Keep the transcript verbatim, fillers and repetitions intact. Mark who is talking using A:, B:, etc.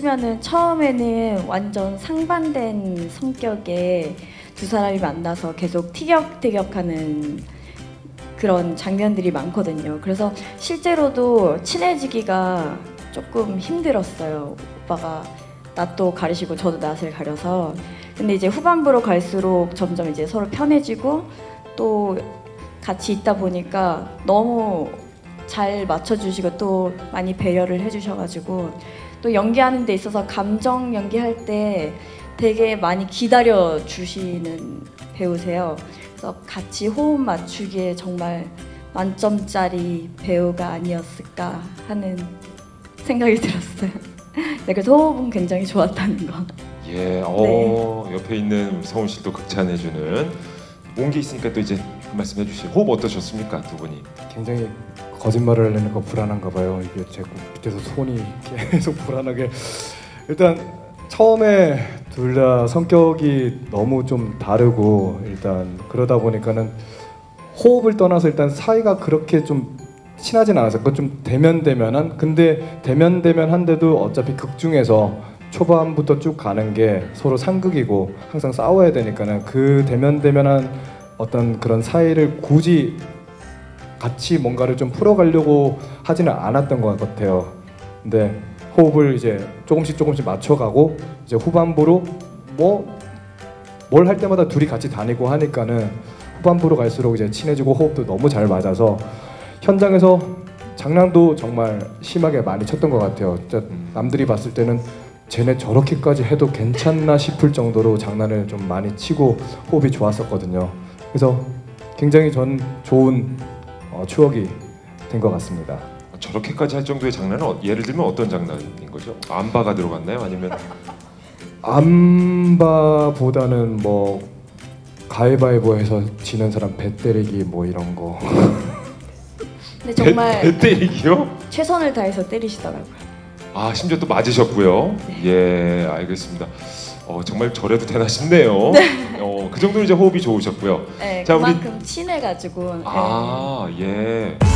A: 보시면은 처음에는 완전 상반된 성격의 두 사람이 만나서 계속 티격태격하는 그런 장면들이 많거든요. 그래서 실제로도 친해지기가 조금 힘들었어요. 오빠가 낯도 가리시고 저도 낯을 가려서. 근데 이제 후반부로 갈수록 점점 이제 서로 편해지고 또 같이 있다 보니까 너무 잘 맞춰주시고 또 많이 배려를 해주셔가지고 또 연기하는 데 있어서 감정 연기할 때 되게 많이 기다려 주시는 배우세요. 그래서 같이 호흡 맞추기에 정말 만점짜리 배우가 아니었을까 하는 생각이 들었어요. 네, 그래서 호흡은 굉장히 좋았다는 거.
B: 예, 어, 네. 옆에 있는 성훈 씨도 극찬해주는 온게 있으니까 또 이제 그 말씀해 주시죠. 호흡 어떠셨습니까, 두 분이?
C: 굉장히 거짓말을 하려는 거 불안한가 봐요. 이게 제 밑에서 손이 계속 불안하게. 일단 처음에 둘 다 성격이 너무 좀 다르고 일단 그러다 보니까는 호흡을 떠나서 일단 사이가 그렇게 좀 친하진 않았어요. 그건 좀 대면대면한. 근데 대면대면한데도 어차피 극 중에서 초반부터 쭉 가는 게 서로 상극이고 항상 싸워야 되니까는 그 대면대면한 어떤 그런 사이를 굳이 같이 뭔가를 좀 풀어가려고 하지는 않았던 것 같아요. 근데 호흡을 이제 조금씩 조금씩 맞춰가고 이제 후반부로 뭐 뭘 할 때마다 둘이 같이 다니고 하니까는 후반부로 갈수록 이제 친해지고 호흡도 너무 잘 맞아서 현장에서 장난도 정말 심하게 많이 쳤던 것 같아요. 진짜 남들이 봤을 때는 쟤네 저렇게까지 해도 괜찮나 싶을 정도로 장난을 좀 많이 치고 호흡이 좋았었거든요. 그래서 굉장히 전 좋은 어, 추억이 된 것 같습니다.
B: 저렇게까지 할 정도의 장난은 어, 예를 들면 어떤 장난인 거죠? 안바가 들어갔나요? 아니면
C: 안바보다는 뭐 가위바위보해서 지는 사람 배 때리기 뭐 이런 거.
A: 근데 정말
B: 배, 배 때리기요?
A: 최선을 다해서 때리시더라고요.
B: 아, 심지어 또 맞으셨고요. 네. 예, 알겠습니다. 어, 정말 저래도 되나 싶네요. 네. 어, 그 정도로 이제 호흡이 좋으셨고요.
A: 네,
B: 자,
A: 그만큼
B: 우리...
A: 친해가지고.
B: 아,
A: 네.
B: 예.